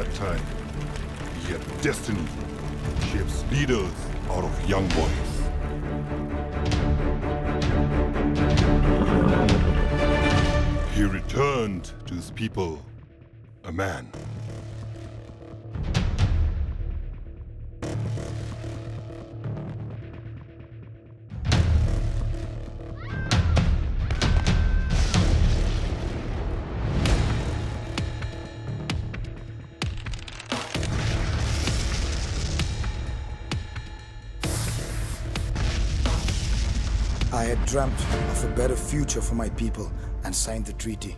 that time. Yet destiny shapes leaders out of young boys. He returned to his people, a man. I had dreamt of a better future for my people and signed the treaty.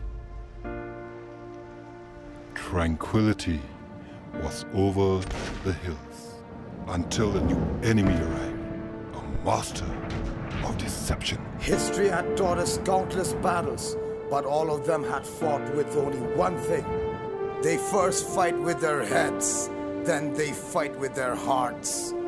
Tranquility was over the hills until a new enemy arrived, a master of deception. History had taught us countless battles, but all of them had fought with only one thing. They first fight with their heads, then they fight with their hearts.